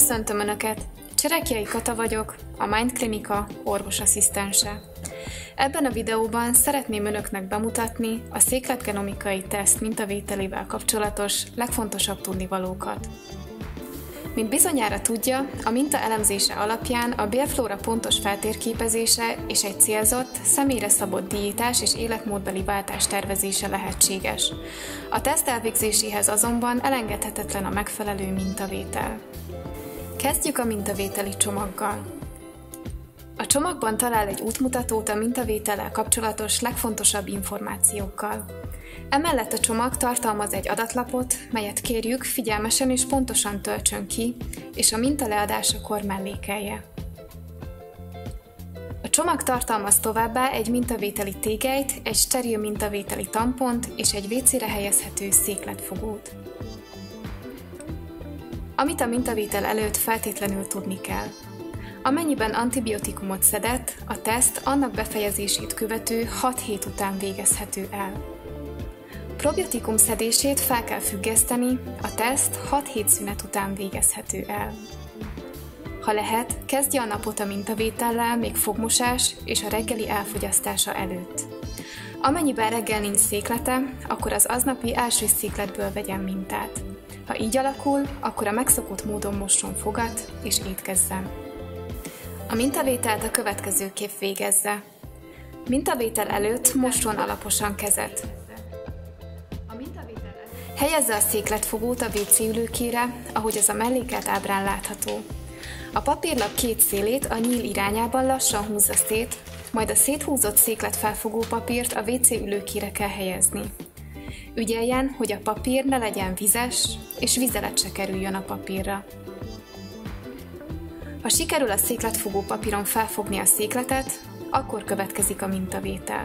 Köszöntöm Önöket! Cserekjei Kata vagyok, a Mind Klinika orvosasszisztense. Ebben a videóban szeretném Önöknek bemutatni a székletgenomikai teszt mintavételével kapcsolatos legfontosabb tudnivalókat. Mint bizonyára tudja, a minta elemzése alapján a bélflóra pontos feltérképezése és egy célzott, személyre szabott diétás és életmódbeli váltás tervezése lehetséges. A teszt elvégzéséhez azonban elengedhetetlen a megfelelő mintavétel. Kezdjük a mintavételi csomaggal. A csomagban talál egy útmutatót a mintavétellel kapcsolatos legfontosabb információkkal. Emellett a csomag tartalmaz egy adatlapot, melyet kérjük, figyelmesen és pontosan töltsön ki, és a minta leadásakor mellékelje. A csomag tartalmaz továbbá egy mintavételi tégelyt, egy steril mintavételi tampont és egy WC-re helyezhető székletfogót. Amit a mintavétel előtt feltétlenül tudni kell. Amennyiben antibiotikumot szedett, a teszt annak befejezését követő 6 hét után végezhető el. Probiotikum szedését fel kell függeszteni, a teszt 6 hét szünet után végezhető el. Ha lehet, kezdje a napot a mintavétellel még fogmosás és a reggeli elfogyasztása előtt. Amennyiben reggel nincs széklete, akkor az aznapi első székletből vegyen mintát. Ha így alakul, akkor a megszokott módon mosson fogat és étkezzen. A mintavételt a következőképp végezze. Mintavétel előtt mosson alaposan kezet. Helyezze a székletfogót a WC ülőkére, ahogy az a mellékelt ábrán látható. A papírlap két szélét a nyíl irányában lassan húzza szét, majd a széthúzott székletfelfogó papírt a WC ülőkére kell helyezni. Ügyeljen, hogy a papír ne legyen vizes, és vizelet se kerüljön a papírra. Ha sikerül a székletfogó papíron felfogni a székletet, akkor következik a mintavétel.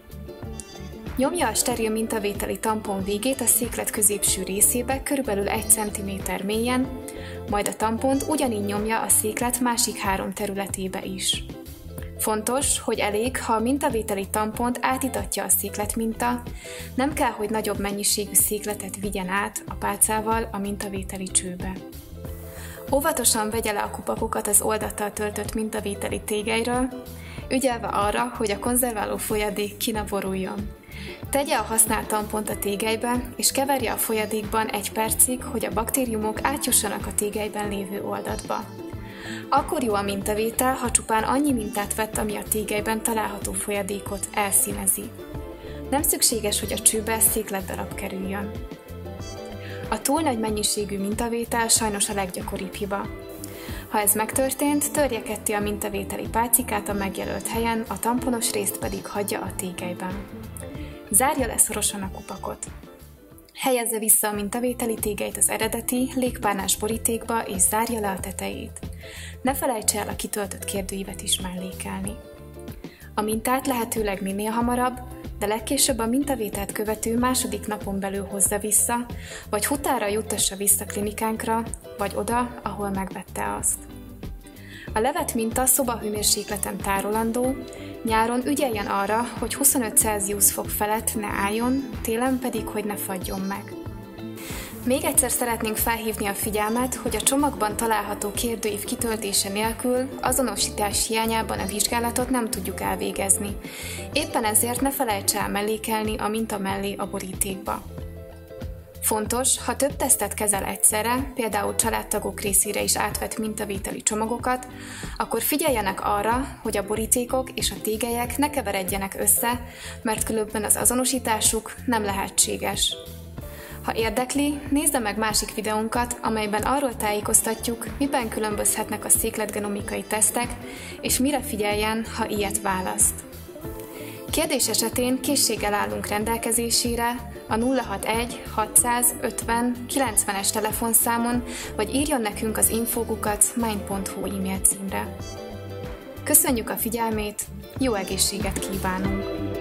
Nyomja a steril mintavételi tampon végét a széklet középső részébe körülbelül 1 cm mélyen, majd a tampont ugyanígy nyomja a széklet másik 3 területébe is. Fontos, hogy elég, ha a mintavételi tampont átitatja a székletminta, nem kell, hogy nagyobb mennyiségű székletet vigyen át a pálcával a mintavételi csőbe. Óvatosan vegye le a kupakokat az oldattal töltött mintavételi tégelyről, ügyelve arra, hogy a konzerváló folyadék ki ne boruljon. Tegye a használt tampont a tégelybe, és keverje a folyadékban 1 percig, hogy a baktériumok átjussanak a tégelyben lévő oldatba. Akkor jó a mintavétel, ha csupán annyi mintát vett, ami a tégelyben található folyadékot elszínezi. Nem szükséges, hogy a csőbe székletdarab kerüljön. A túl nagy mennyiségű mintavétel sajnos a leggyakoribb hiba. Ha ez megtörtént, törje ketté a mintavételi pálcikát a megjelölt helyen, a tamponos részt pedig hagyja a tégelyben. Zárja le szorosan a kupakot. Helyezze vissza a mintavételi tégelyt az eredeti, légpárnás borítékba és zárja le a tetejét. Ne felejtse el a kitöltött kérdőívet is mellékelni. A mintát lehetőleg minél hamarabb, de legkésőbb a mintavételt követő második napon belül hozza vissza, vagy hutára juttassa vissza klinikánkra, vagy oda, ahol megvette azt. A levett minta szobahőmérsékleten tárolandó, nyáron ügyeljen arra, hogy 25 Celsius fok felett ne álljon, télen pedig, hogy ne fagyjon meg. Még egyszer szeretnénk felhívni a figyelmet, hogy a csomagban található kérdőív kitöltése nélkül azonosítás hiányában a vizsgálatot nem tudjuk elvégezni. Éppen ezért ne felejts el mellékelni a minta mellé a borítékba. Fontos, ha több tesztet kezel egyszerre, például családtagok részére is átvett mintavételi csomagokat, akkor figyeljenek arra, hogy a borítékok és a tégelyek ne keveredjenek össze, mert különben az azonosításuk nem lehetséges. Ha érdekli, nézze meg másik videónkat, amelyben arról tájékoztatjuk, miben különbözhetnek a székletgenomikai tesztek, és mire figyeljen, ha ilyet választ. Kérdés esetén készséggel állunk rendelkezésére a 061 650 90-es telefonszámon, vagy írjon nekünk az info@mind.hu e-mail címre. Köszönjük a figyelmét, jó egészséget kívánunk!